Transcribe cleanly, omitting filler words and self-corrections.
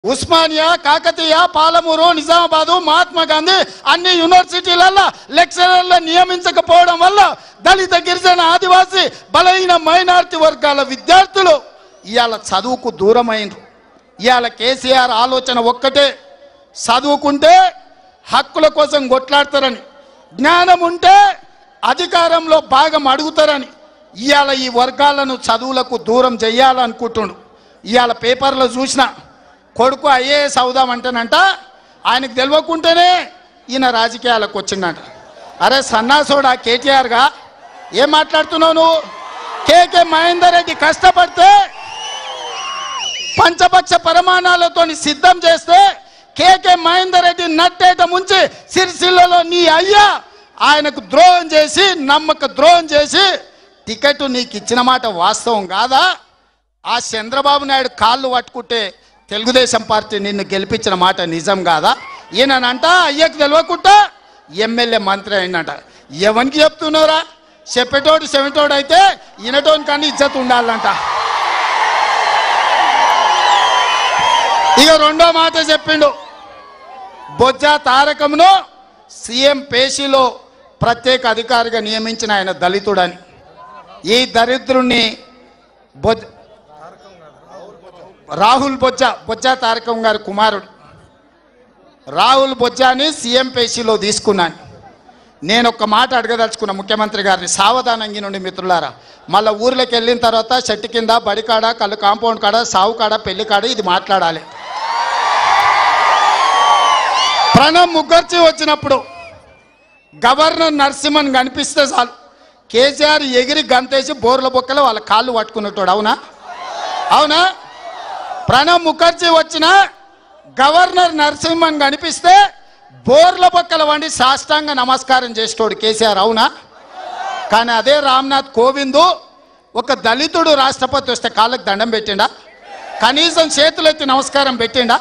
ఉస్మానియా, కాకతీయ, పాలమూరు, నిజామాబాదు, మహాత్మా గాంధీ అన్ని యూనివర్సిటీలలో లెక్చరర్లు నియమించకపోవడం వల్ల దళిత, గిరిజన, ఆదివాసీ, బలహీన మైనారిటీ వర్గాల విద్యార్థులు ఇవాళ చదువుకు దూరమైనరు. ఇవాళ కేసీఆర్ ఆలోచన ఒక్కటే, చదువుకుంటే హక్కుల కోసం కొట్లాడతారని, జ్ఞానం ఉంటే అధికారంలో భాగం అడుగుతారని ఇవాళ ఈ వర్గాలను చదువులకు దూరం చేయాలనుకుంటుండు. ఇవాళ పేపర్లో చూసిన కొడుకు ఐఏఎస్ అవుదామంటేనంట ఆయనకు తెలియకుంటేనే ఈయన రాజకీయాలకు వచ్చిందంట. అరే సన్నాసోడా కేటీఆర్గా ఏం మాట్లాడుతున్నావు నువ్వు? కేకే మహేందర్ రెడ్డి కష్టపడితే పంచపక్ష ప్రమాణాలతో సిద్ధం చేస్తే కేకే మహేందర్ రెడ్డి నట్టేట ముంచి సిరిసిల్లలో నీ అయ్యా ఆయనకు ద్రోహం చేసి, నమ్మక ద్రోహం చేసి టికెట్ నీకు ఇచ్చిన మాట వాస్తవం కాదా? ఆ చంద్రబాబు నాయుడు కాళ్ళు పట్టుకుంటే తెలుగుదేశం పార్టీ నిన్ను గెలిపించిన మాట నిజం కాదా? ఈయనంట అయ్యకు తెలియకుండా ఎమ్మెల్యే మంత్రి అయినంట. ఎవరికి చెప్తున్నారా? చెప్పేటోడు చెవిటోడు అయితే ఈయనటోని కానీ ఇజ్జత్ ఉండాలంట. ఇక రెండో మాట చెప్పిండు, బొజ్జ తారకమును సీఎం పేషీలో ప్రత్యేక అధికారిగా నియమించిన ఆయన దళితుడని. ఈ దరిద్రుణ్ణి రాహుల్ బొజ్జ తారకం గారి కుమారుడు రాహుల్ బొజ్జాని సీఎం పేషీలో తీసుకున్నాను. నేను ఒక్క మాట అడగదలుచుకున్న ముఖ్యమంత్రి గారిని, సావధానంగా నుండి మిత్రులారా. మళ్ళీ ఊర్లోకి వెళ్ళిన తర్వాత చెట్టు కింద, బడికాడ, కళ్ళు కాంపౌండ్ కాడ, సావు కాడ, పెళ్లి కాడ ఇది మాట్లాడాలి. ప్రణబ్ ముఖర్జీ వచ్చినప్పుడు గవర్నర్ నరసింహన్ కనిపిస్తే చాలు కేసీఆర్ ఎగిరి గంతేసి బోర్ల బొక్కలో వాళ్ళ కాళ్ళు పట్టుకున్నట్టు. అవునా? అవునా? ప్రణబ్ ముఖర్జీ వచ్చిన గవర్నర్ నరసింహన్ కనిపిస్తే బోర్ల బొక్కల వండి సాష్టాంగ నమస్కారం చేసేటోడు కేసీఆర్. అవునా? కానీ అదే రామ్నాథ్ కోవింద్ ఒక దళితుడు రాష్ట్రపతి వస్తే కాళ్ళకి దండం పెట్టిండా? కనీసం చేతులెత్తి నమస్కారం పెట్టిండా?